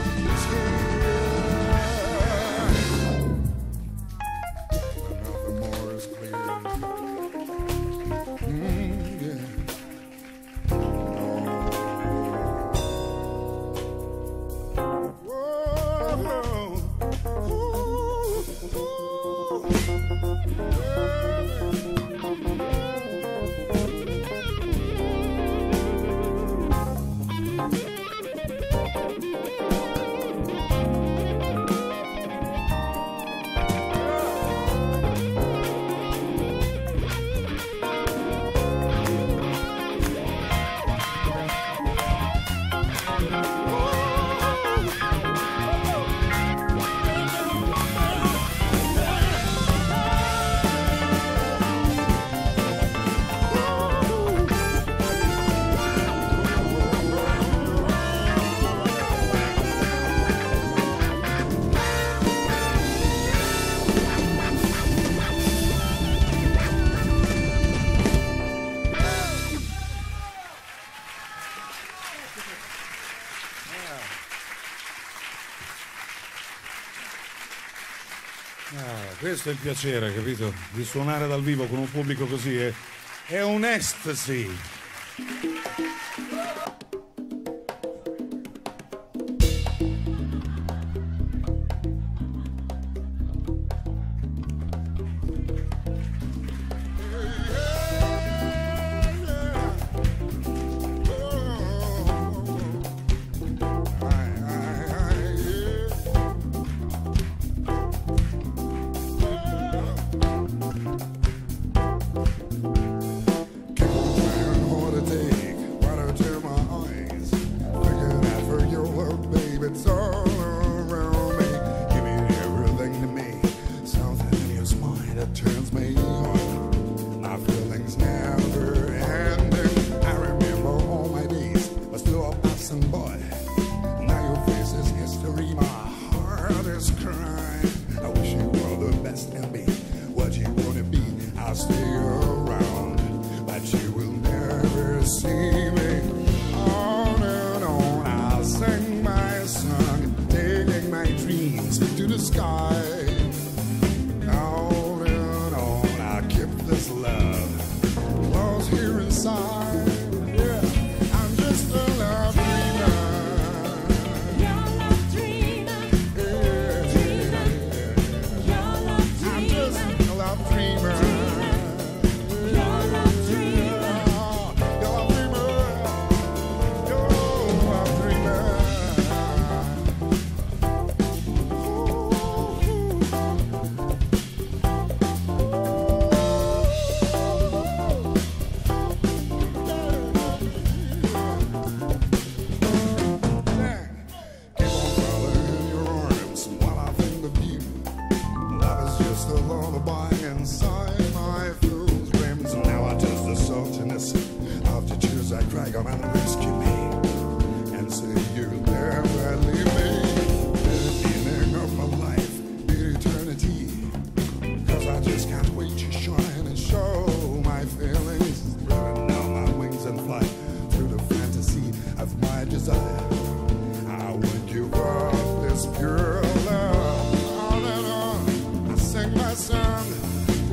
Questo è il piacere, capito? Di suonare dal vivo con un pubblico così è un ecstasy.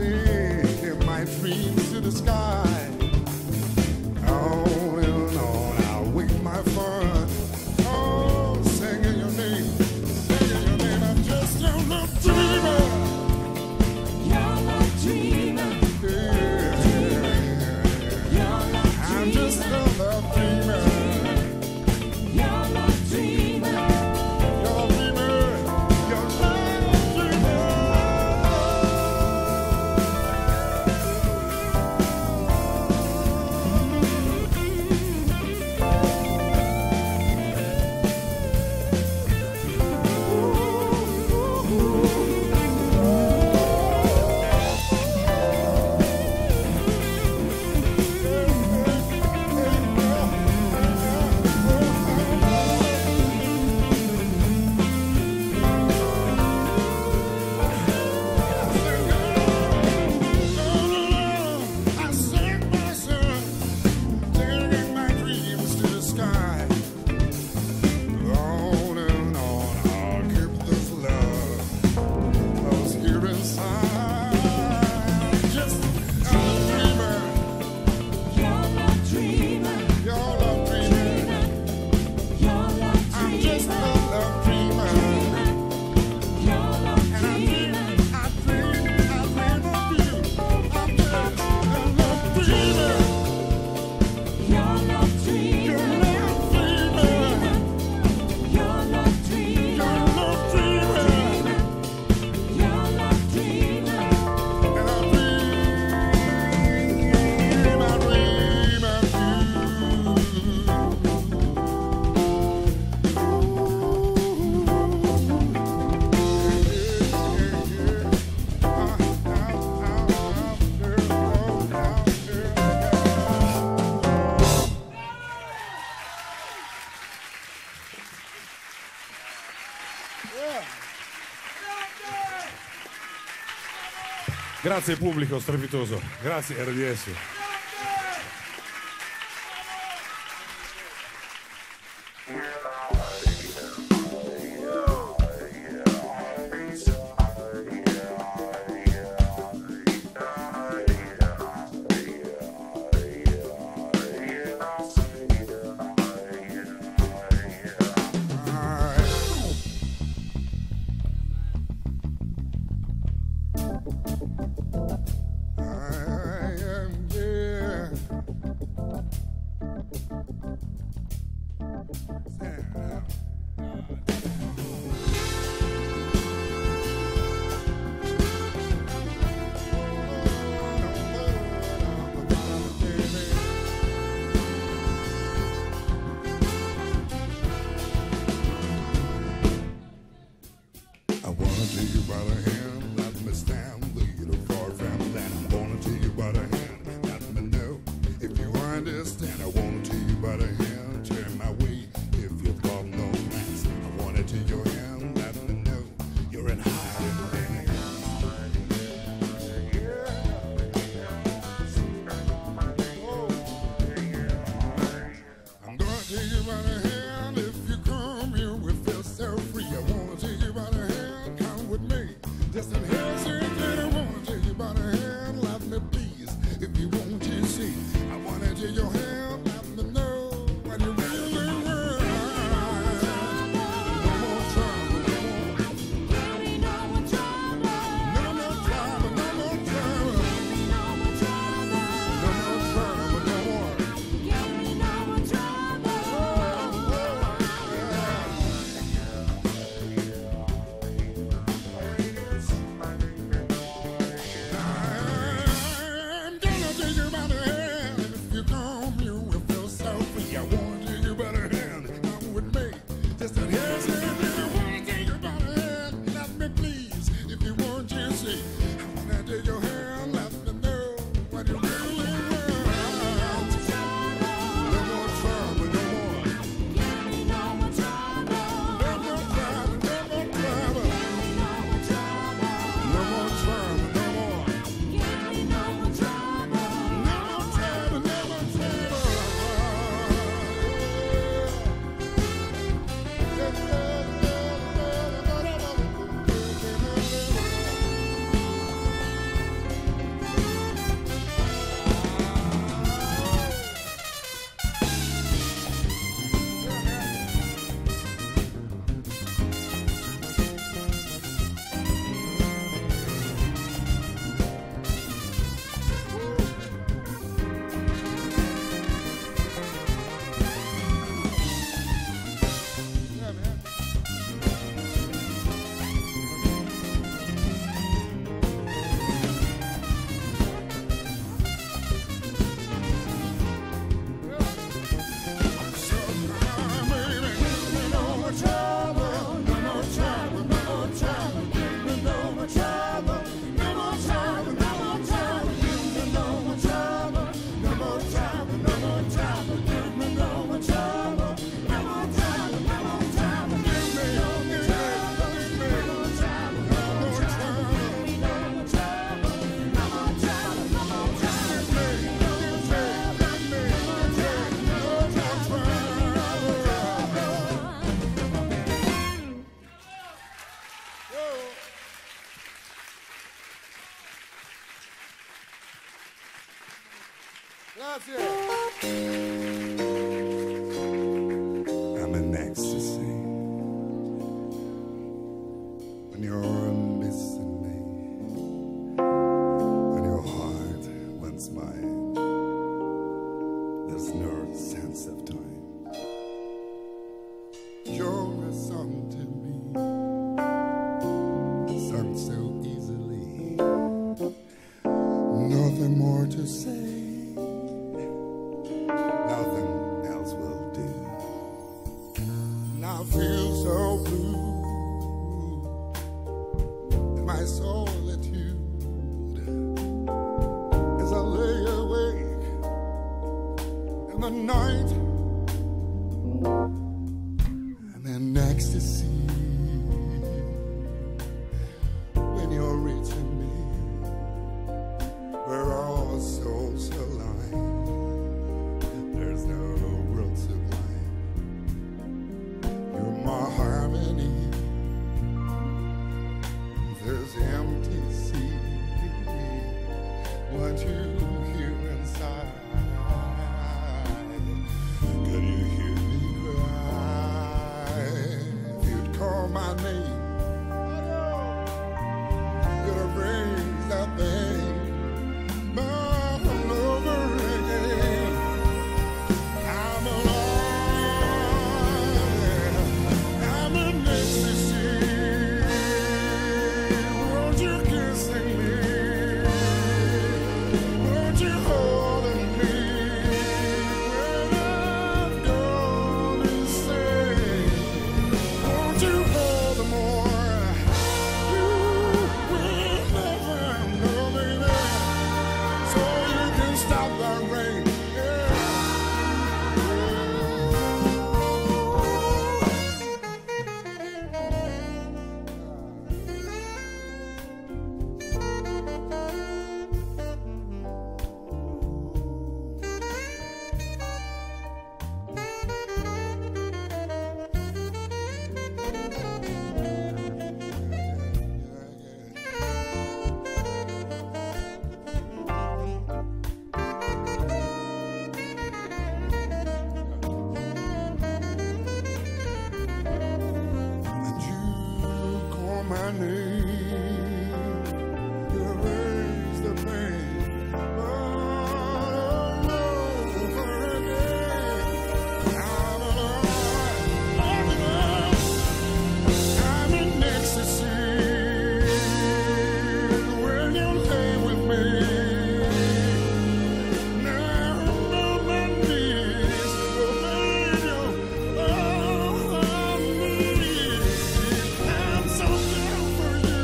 Dreams to the sky, on and on. Grazie pubblico strepitoso, grazie RDS. Grazie. I'm in ecstasy when you're missing me, when your heart wants mine. There's no sense of time. You're a song to me, sung so easily. Nothing more to say. Nothing else will do. Now I feel so blue in my solitude as I lay awake in the night. I'm in ecstasy. my name. Gonna raise that thing all over again. I'm alive. I'm in ecstasy. Won't you kissing me? Won't you holding me? When I'm gone insane, won't you hold more? You will never know, baby. So you can stop that rain. And you call my name, you raise the pain all over again. I'm alive, I'm in ecstasy when you lay with me. Now I'm on my knees, oh baby, oh me. I'm so down for you.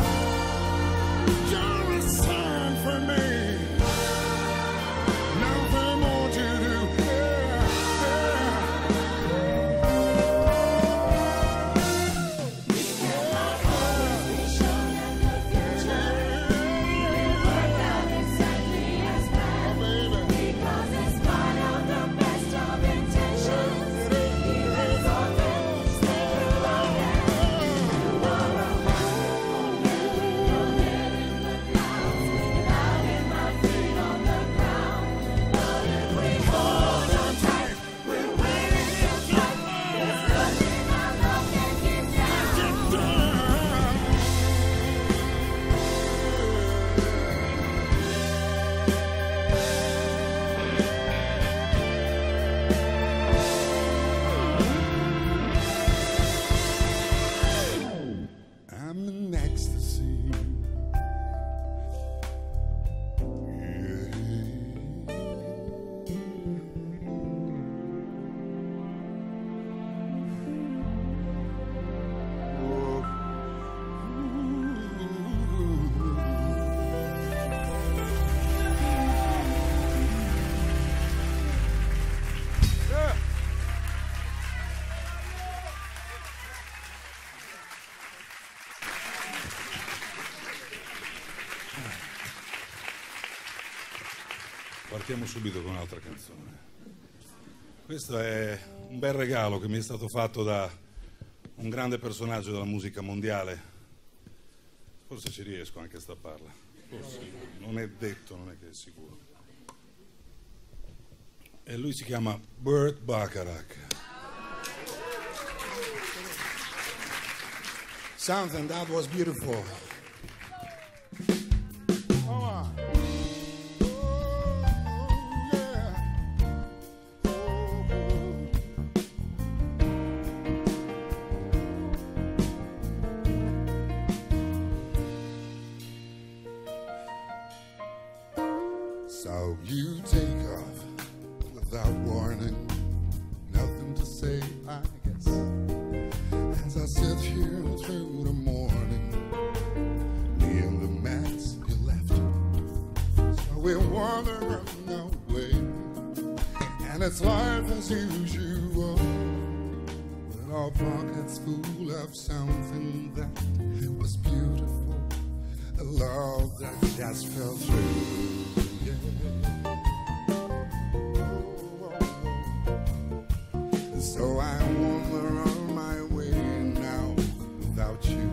You're a sign for me. Nothing more to do. I'm in ecstasy. Partiamo subito con un'altra canzone. Questo è un bel regalo che mi è stato fatto da un grande personaggio della musica mondiale. Forse ci riesco anche a strapparla. Forse. Non è detto, non è che è sicuro. E lui si chiama Burt Bacharach. Something that was beautiful. So you take off without warning, nothing to say, I guess. As I sit here through the morning, me and the mess you left. So we're wandering away, and it's life as usual, with our pockets full of something that was beautiful, a love that just fell through. So I wander on my way now without you.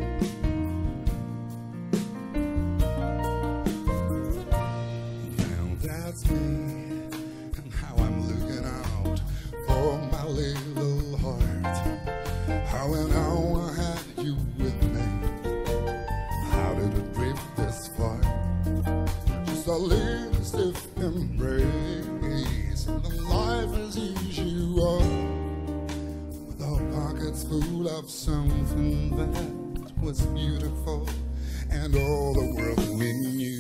Now that's me, and how I'm looking out for my little heart. How and how I you with me. How did it drift this far? Just a little stiff embrace, and the life as usual, with our pockets full of something that was beautiful, and all the world we knew.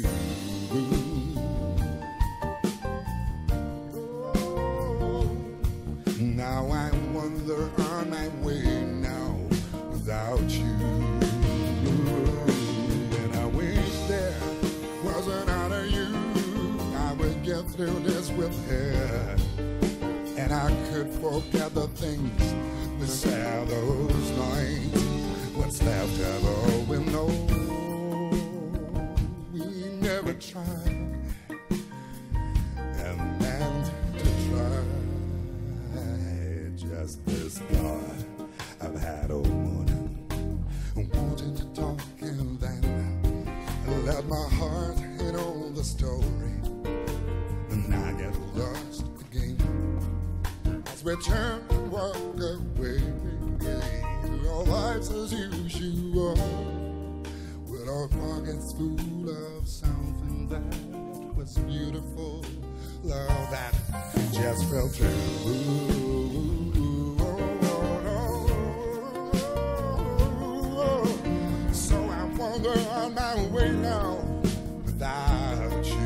Now I wander on my way now without you. And I wish there was another you. I would get through this with her, and I could forget the things we said those nights. What's left of all we know, we never tried and meant to try. Just this thought I've had all morning, wanting to talk, and then I let my heart hit on the story, and I get lost again as we turn and walk away. Our lives as usual, with our pockets full of something that was beautiful, love that just fell through. So I wander on my way now without you.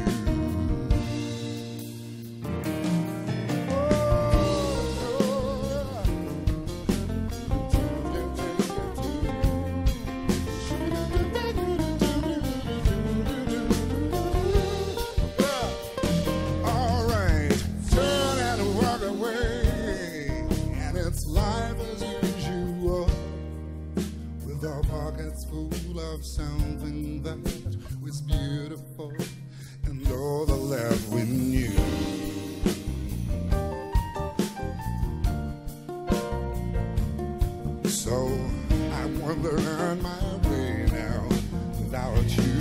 Full of something that was beautiful, and all the love we knew. So I wander on my way now without you.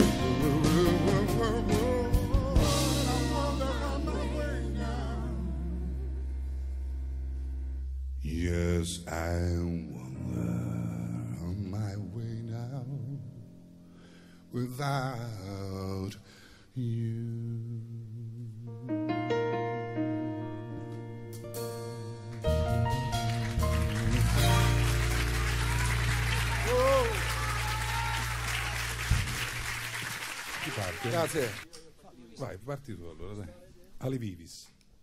I wander on my way now. Yes, I wander without you. Chi parte? Grazie. Vai, parti tu allora, dai. Ali Vivis.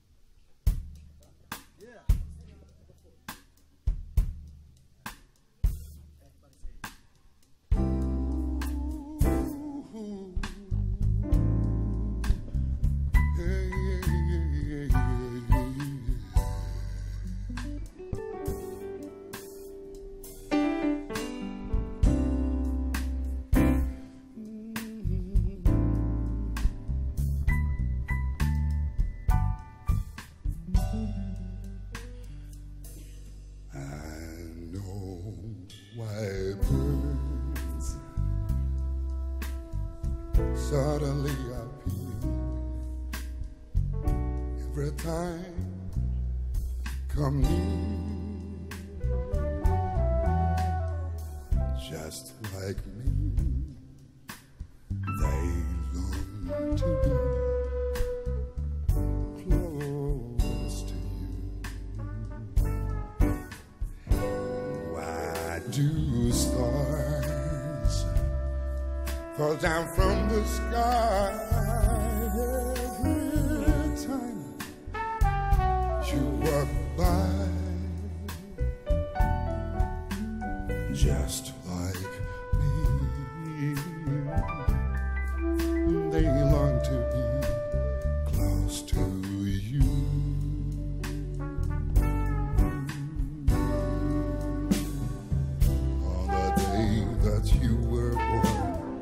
Suddenly appear every time come near, just like me. They long to be close to you. Why do stars fall down from the sky every time you walk by? Just like me, they long to be close to you. On the day that you were born,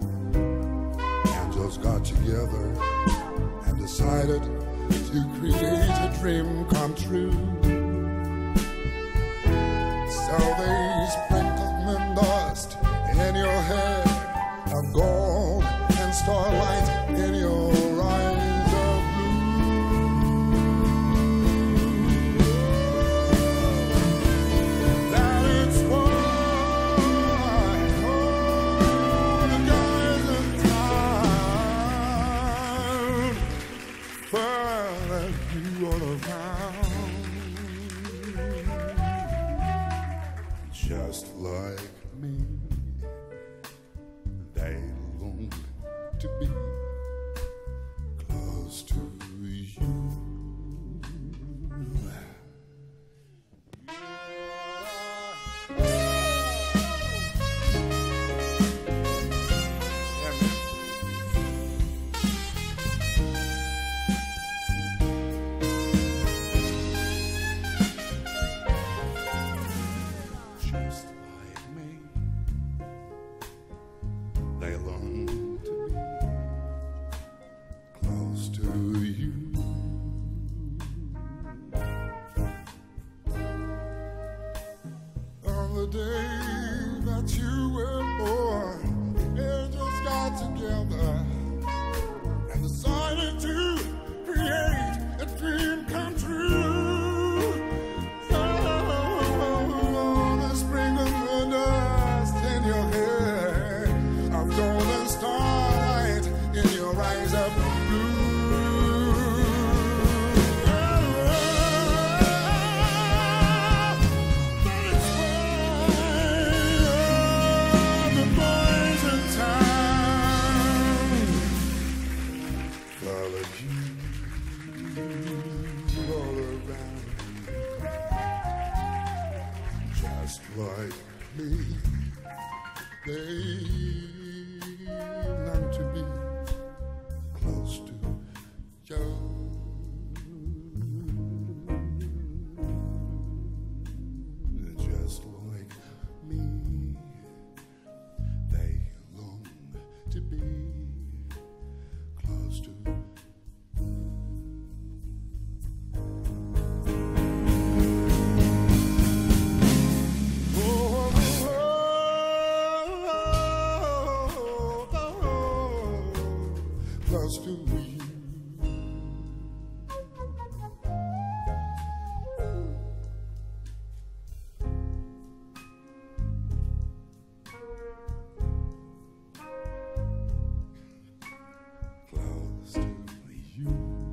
got together and decided to create a dream come true. So they sprinkled moon dust in your hair, of gold and starlight in your eyes of blue. That it's fun like me, they long to be close to you. Just like me, they long to be close to you. On the day that you were born, the angels got together and decided to create a dream come true. So the sprinkle of dust in your hair, of golden starlight in your eyes of blue. But it's fine, the boys in town followed you all around, just like me. They long to be close to you. Just like me, they long to be close to close to you. Close to you.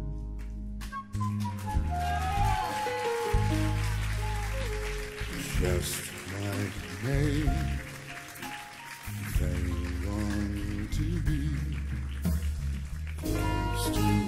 Just like me, they long to be close to you.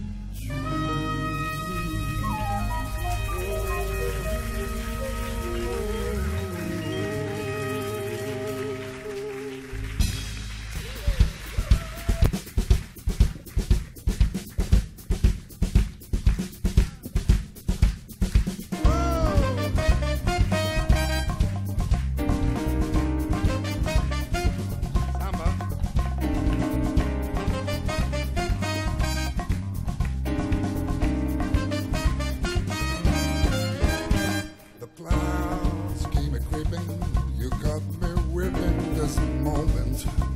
The clouds came a-creeping, you got me whipping this moment.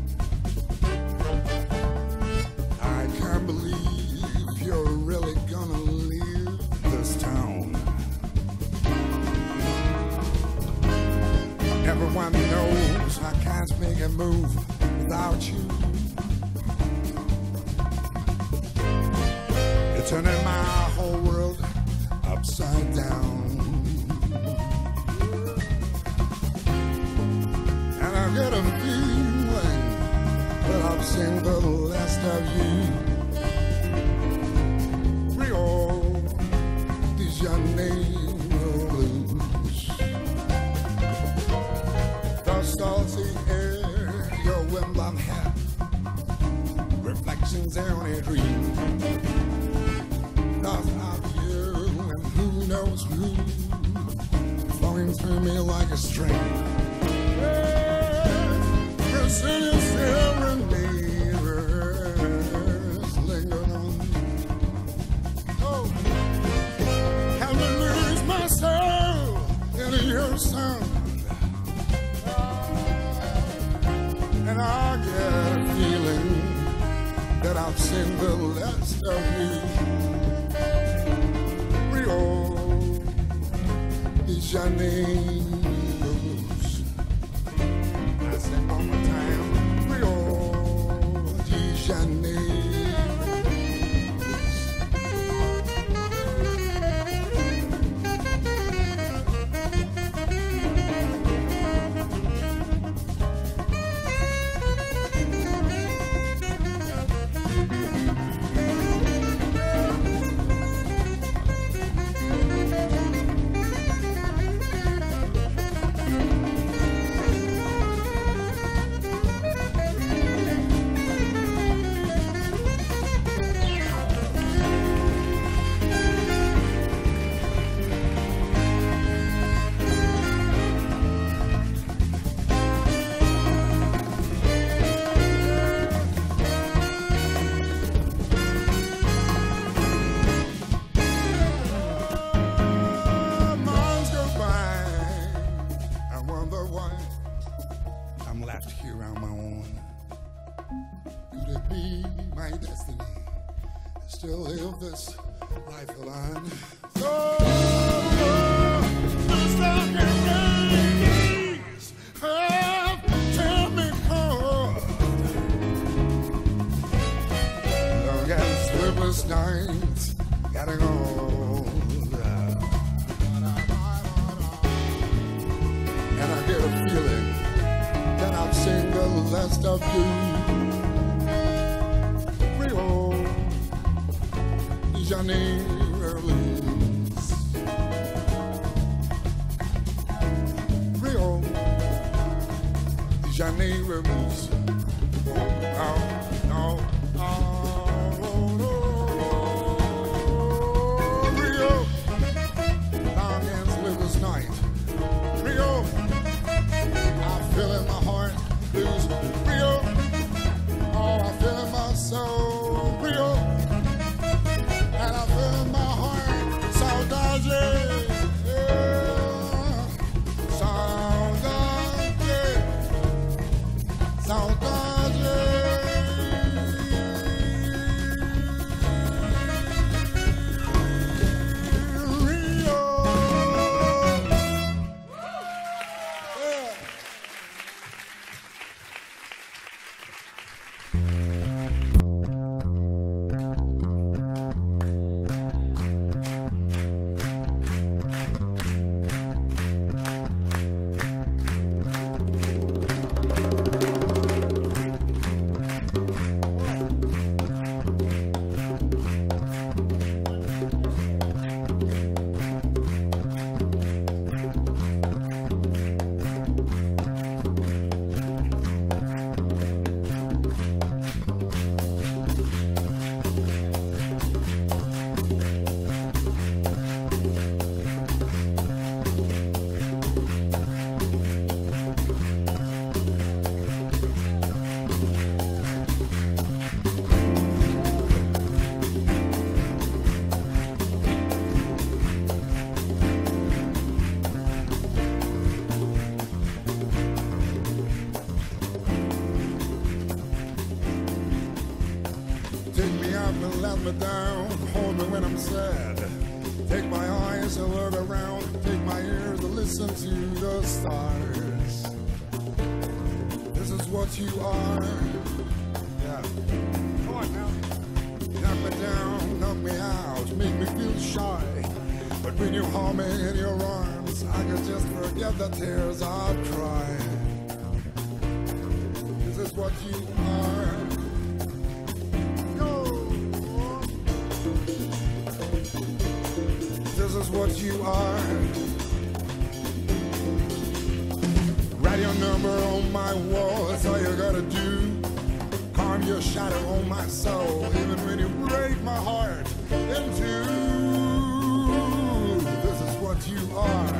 I can't believe you're really gonna leave this town. Everyone knows I can't make a move without you. You're turning my whole world upside down. And I get a feeling that I've seen the last of you. Rio de Janeiro blues. The salty air, your wind-blown hair, reflections on a dream. Thought of you and who knows who, flowing through me like a stream. Brazilian serenaders linger on. Oh, how to lose my soul in your sound. And I get a feeling that I've seen the last of you. Rio de Janeiro. I say one more time, Rio de Janeiro. I'm left here on my own. Could it be my destiny? I still live this life alone. So, stop and please, tell me more. Long and sleepless nights, getting old. And I get a feeling that I've seen the last of you. Rio de Janeiro, Rio de Janeiro. Oh, no, oh, no. Rio, long and sleepless night. Rio, I feel in my heart blues. Rio, oh, I feel in my soul. Rio, and I feel in my heart. Saudade, yeah. Saudade, saudade. Let me down, hold me when I'm sad. Take my eyes and look around. Take my ears and listen to the stars. This is what you are. Yeah. Come on now. Knock me down, knock me out, make me feel shy. But when you hold me in your arms, I can just forget the tears I've cried. This is what you are. This is what you are. Write your number on my wall, that's all you gotta do. Carve your shadow on my soul, even when you break my heart in two. This is what you are.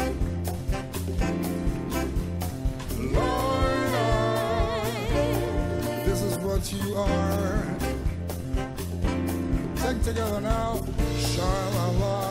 Lord, this is what you are. Sing together now. Sha-la-la.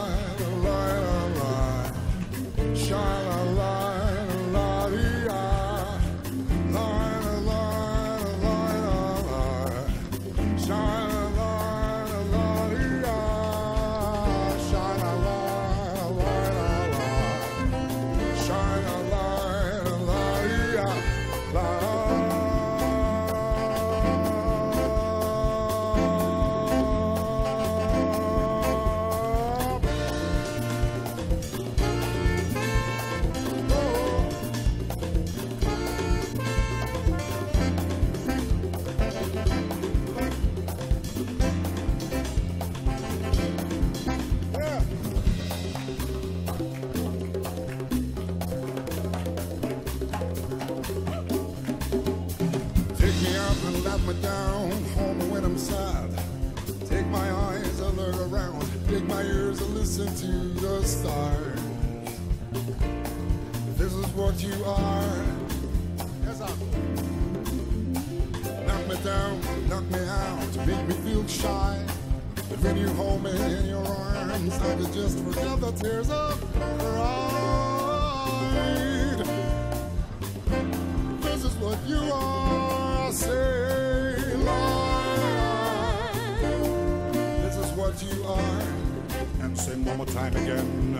Me down, hold me when I'm sad. Take my eyes and look around. Take my ears and listen to the stars. This is what you are. Yes, I'm. Knock me down, knock me out, make me feel shy. But when you hold me in your arms, I could just forget the tears I've cried. This is what you are. I say, Lord, this is what you are. And say one more time again.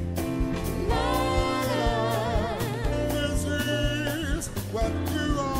Lord, this is what you are.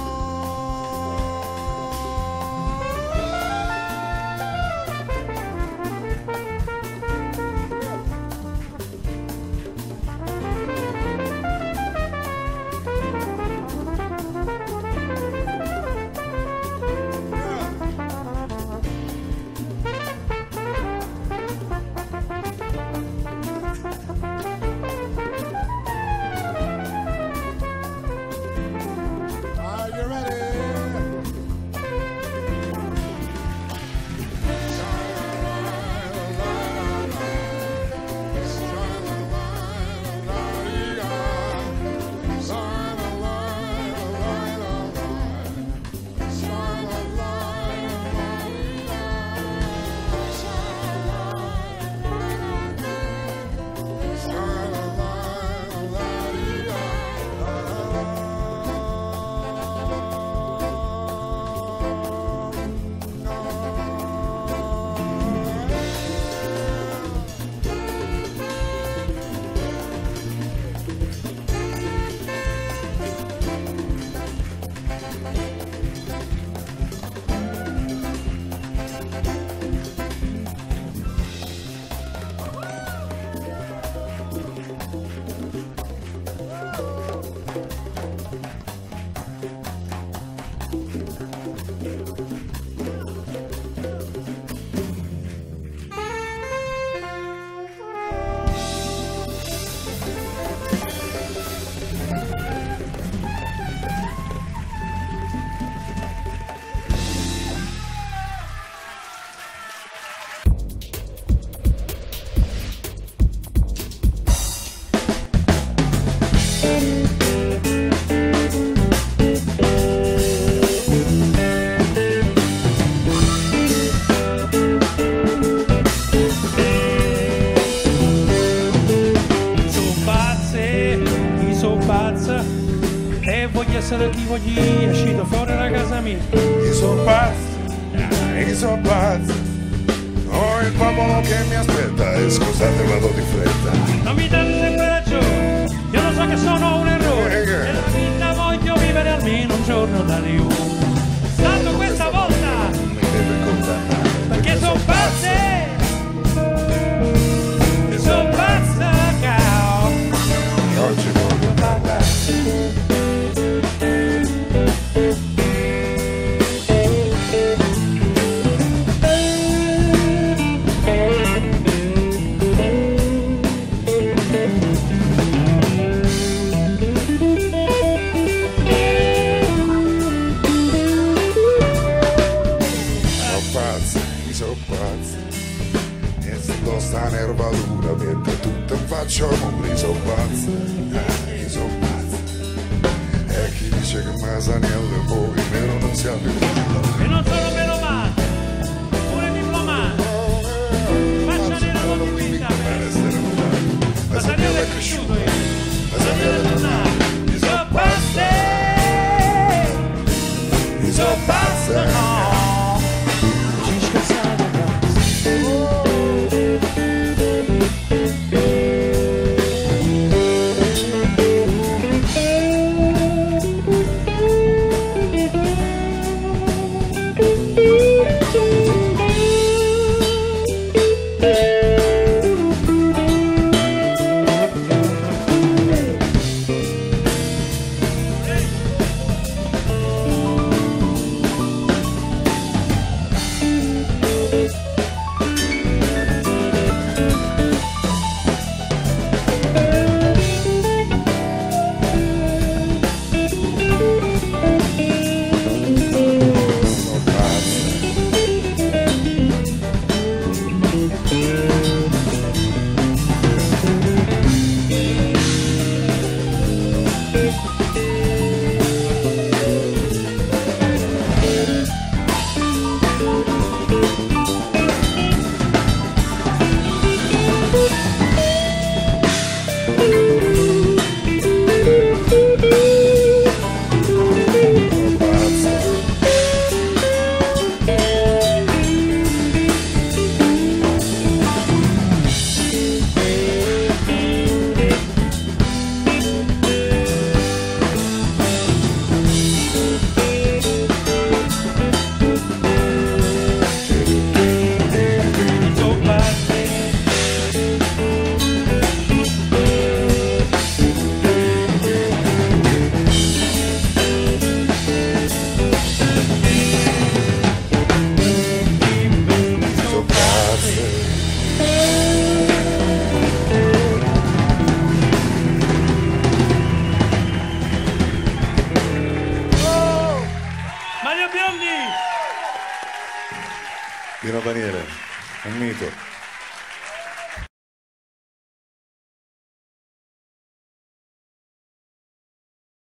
Essere chi voglio, è uscito fuori da casa mia. Io sono pazzo, ho il popolo che mi aspetta e scusate vado di fretta. Non mi date sempre ragione, io lo so che sono un errore, nella vita voglio vivere almeno un giorno da Dio. Tanto questa volta mi deve condannare perché sono pazze, sono pazza cao. e oggi voglio parlare. Sta nervatura mentre tutto faccio muri, sono pazzo, io sono pazzo. E chi dice che Masaniello e poi nero non sia più. E non sono meno male, pure diplomatico. Faccia nera non mi pinta me. Masaniello è cresciuto io, Masaniello è tornato. Io sono pazzo, io sono pazzo, no. Pino Biondi! Pino Daniele, un mito.